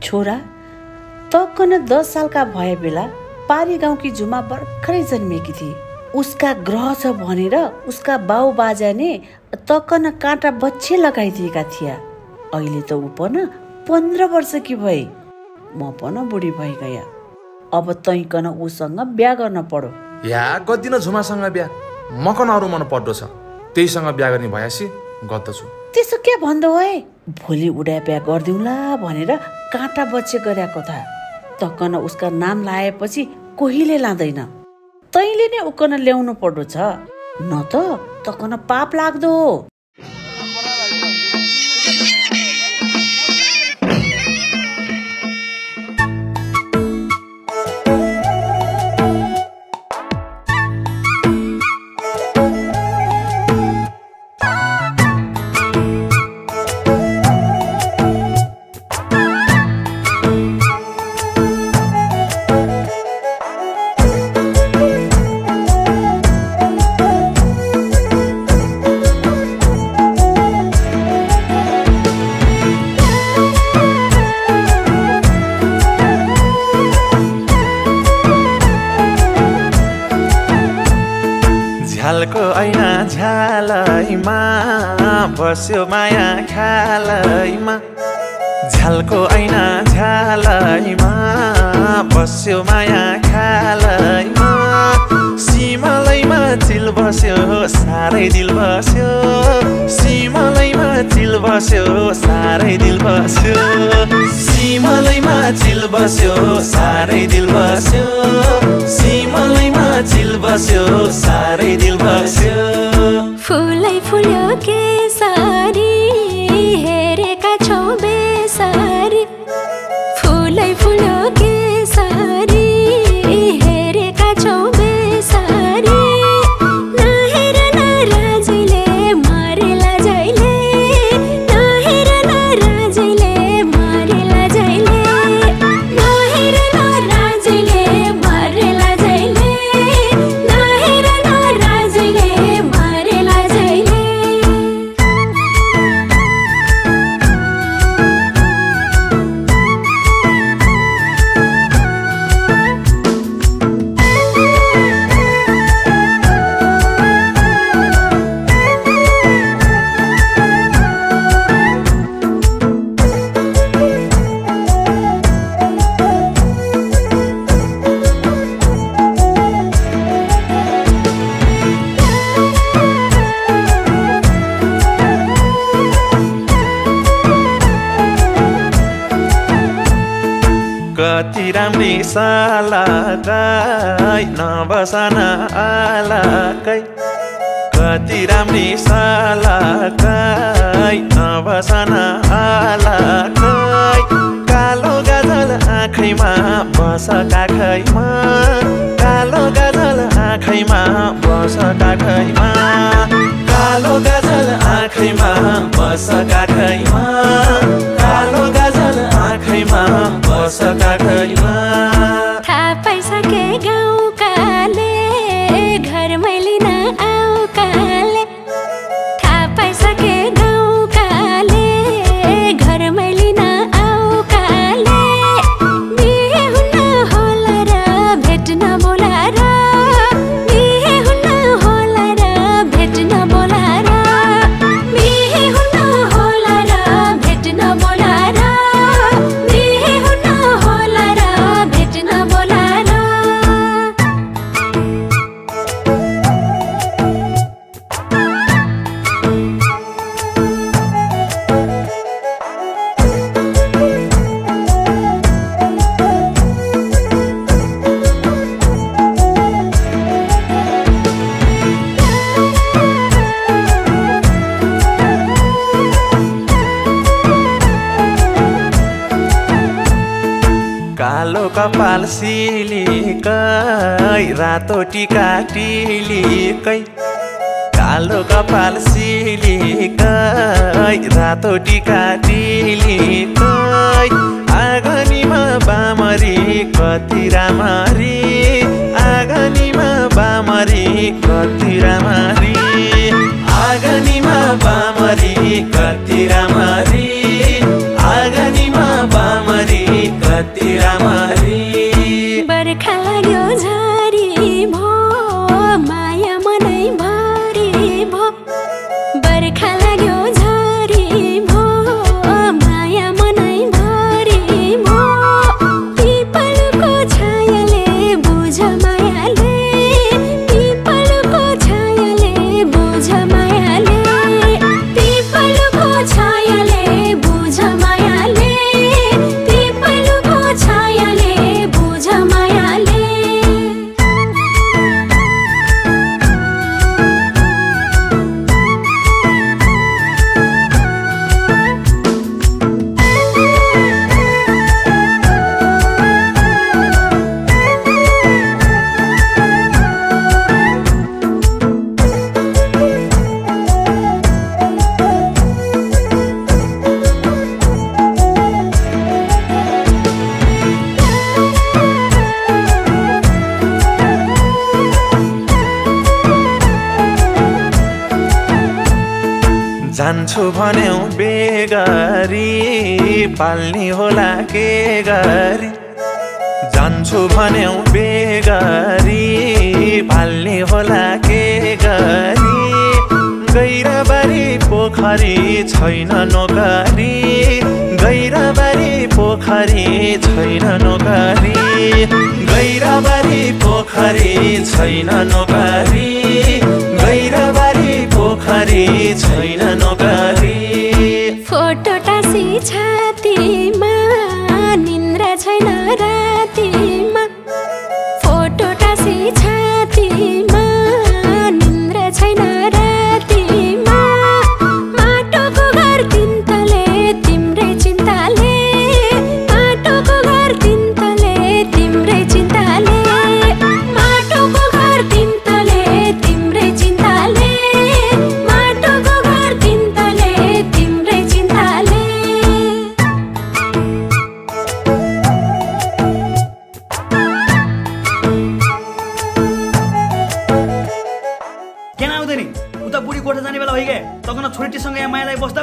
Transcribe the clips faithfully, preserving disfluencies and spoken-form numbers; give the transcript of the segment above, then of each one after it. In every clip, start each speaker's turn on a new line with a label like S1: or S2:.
S1: छोरा तकन दस सालका भए बेला पारी गाउँकी झुमा भर्खरै जन्मिएकी थिए। उसका ग्रह छ भनेर उसका बाउ बाजाले तकन काँटा बच्चे लगाइदिएका थिए। अहिले त ऊ पन पन्ध्र वर्षकी भए, म पन बुढी भइ गया। अब तैकन उसँग बिहा गर्न पर्यो।
S2: या गद्दिन झुमासँग बिहा, म कन अरू मन पड्डो छ, त्यहीसँग बिहा गर्ने भएसी गद्दछु।
S1: त्यसो के भन्दो है? भोलि उडा बिहा गरिदिउँला भनेर काँटा बच्चे गरेको था। तकन उसका नाम लाएपछि कोहीले लाँदैन। तैले नै उकन ल्याउनु पर्दो छ, न त तकन पाप लाग्दो हो।
S3: झ्यालको ऐना झ्यालैमा बस्यो माया ख्यालैमा, झ्यालको ऐना झ्यालैमा बस्यो माया ख्यालैमा, सिमलैमा चिल बस्यो साह्रै दिल बस्यो, सिमलैमा चिल बस्यो साह्रै दिल बस्यो, सिमलैमा चिल बस्यो साह्रै दिल बस्यो, सिमलैमा चिल बस्यो साह्रै दिल बस्यो।
S4: फुलै फुल्यो केसरी हेरेका छौ बेसरी, फुलै फुल्यो केसरी हेरेका छौ बेसरी, नहेर नराजैले मरेला जैले, नहेर नराजैले मरेला जैले, नहेर नराजैले मरेला जैले, नहेर नराजैले मरेला जैले।
S3: कति राम्री सालाकै नबसन आलाकै, कति राम्री सालाकै नबसन आलाकै, कालो गाजल आँखैमा बस काखैमा, कालो गाजल आँखैमा बस काखैमा, कालो गाजल आँखैमा बस काखैमा, कालो गाजल आँखैमा बस काखैमा।
S4: थाहा पाइसके गाउँकाले घरमै लिन आउकाले, थाहा पाइसके गाउँकाले घरमै लिन आउकाले, बिहे हुन्न होला र भेट्न बोलाएर, बिहे हुन्न होला र भेट्न बोलाएर, बिहे हुन्न होला र भेट्न बोलाएर, बिहे हुन्न होला र भेट्न बोलाएर।
S3: कालो कपाल सिलिकै रातो टिका टिलिकै, कालो कपाल सिलिकै रातो टिका टिलिकै, आँगनीमा बामरी कति रामरी, आँगनीमा बामरी कति रामरी, आँगनीमा बामरी कति रामरी, आँगनीमा बामरी जान्छु भन्यौ बेगरी पाल्ने होला के गरी जान्छु भन्यौ बेगरी पाल्ने होला के गरी गैराबारी पोखरी छैन नोकरी गैराबारी पोखरी छैन नोकरी गैराबारी पोखरी छैन नोकरी गैराबारी पोखरी छैन नोकरी
S4: फोटो टासी छातीमा निन्द्रा छैन रातीमा फोटो टासी छातीमा निन्द्रा छैन रातीमा माटोको घर तिनतले तिम्रै चिन्ताले माटोको घर तिनतले तिम्रै चिन्ताले माटोको घर तिनतले तिम्रै चिन्ताले माटोको घर तिनतले तिम्रै चिन्ताले
S5: किन आउँदैन उता बुढी कोठा जाने बेला भइगे तकन छोरीटीसँग यहाँ मायालाई बस्दा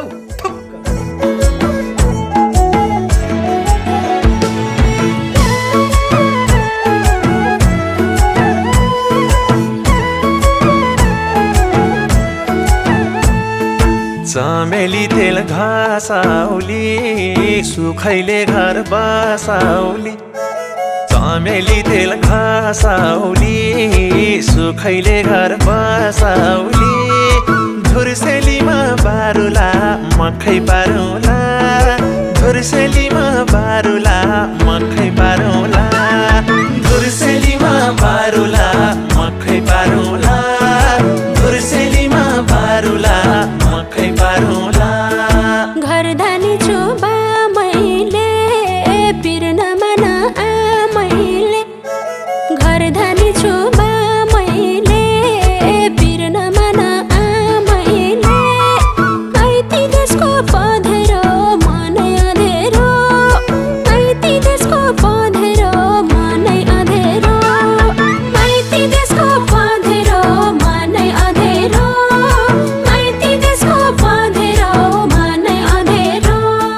S3: चमेली तेल घासाउली सुखैले घर बसाउली चमेली तेल घासाउली सुखैले घर बसाउली धुर्सेलीमा बारुला मखै पारुला धुर्सेलीमा बारुला मखै पारुला धुर्सेलीमा बारुला मखै पारुला धुर्सेलीमा बारुला मखै पारुला
S4: घर धानी छु बा मैले पिर्न मन आमैले घर धानी छु बा मैले पिर्न मन आमैले माइती देशको पँधेरो मनै अँधेरो माइती देशको पँधेरो मनै अँधेरो माइती देशको पँधेरो मनै अँधेरो माइती देशको पँधेरो मनै अँधेरो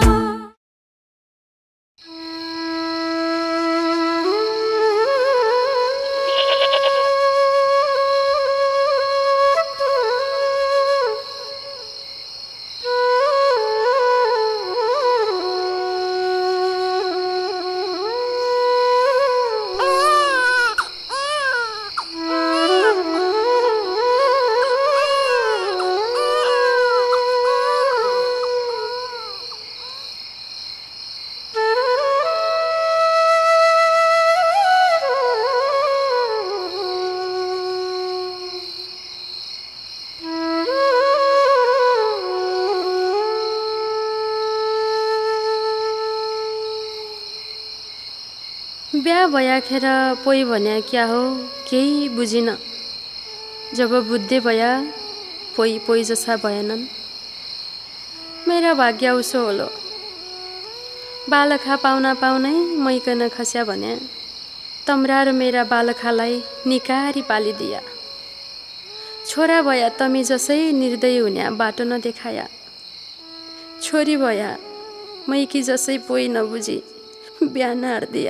S4: बिहा भयाखेर पोइ भन्या क्या हो केही बुझिन जब बुद्धि भया पोइ पोइ जसा भएनन् मेरा भाग्य उसो होलो बालखा पाउना पाउनै मैकन खस्या भन्या तम्रा र मेरा बालखालाई निकारी पालिदिया छोरा भया तमी जसै निर्दय हुन्या बाटो नदेखाया छोरी भया मैकी जसै पोइ नबुझी बिहान हार्दिया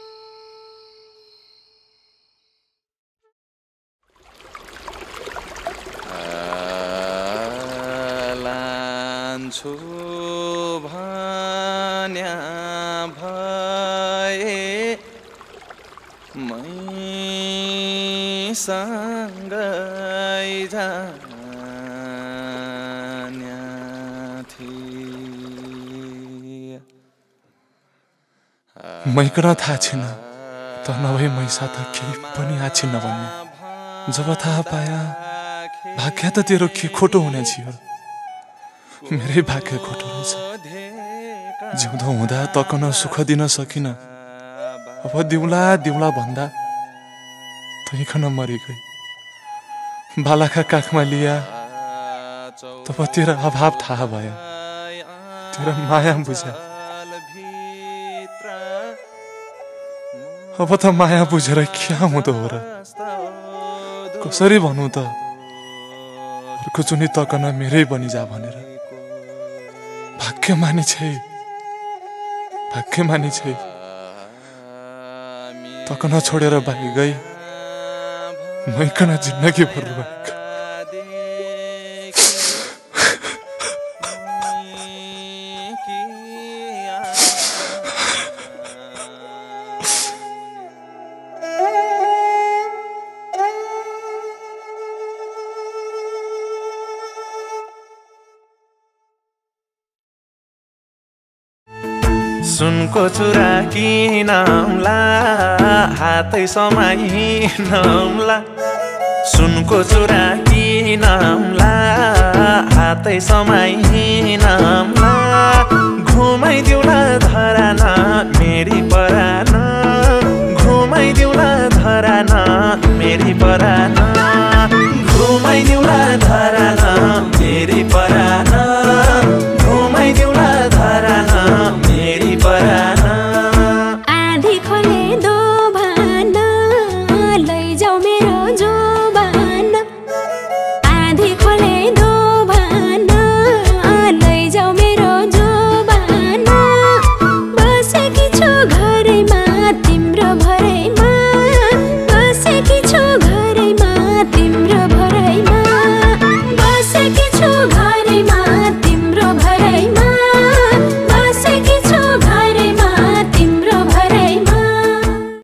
S3: लान्छु भन्या भए मैसँगै जान्या थिए
S2: मैकन थाहा छैन त नभए मैसा त केही पनि आछिन्न भन्ने जब थाहा पाया भाग्य त तेरो के खोटो हुने थियो मेरै भाग्य खोटो रहेछ जिउँदो हुँदा तकन सुख दिन सकिन अब दिउला दिउला भन्दा तैखन मरिगई बालाका काखमा लिया तब तेरो अभाव थाहा भयो तेरो माया बुझ्या अब त माया बुझेर क्या हुँदो हो र कसरी भन्नु त अर्को चुनी तकन मेरै बनिजा भनेर भाग्यमानी छै भाग्यमानी छै तकन छोडेर भाइ गई मैकन जिन्दगी भर रुवाएका
S3: सुनको चुरा किनौला हातै समाइनौला सुनको चुरा किनौला हातै समाइनौला घुमाइदिउला धरान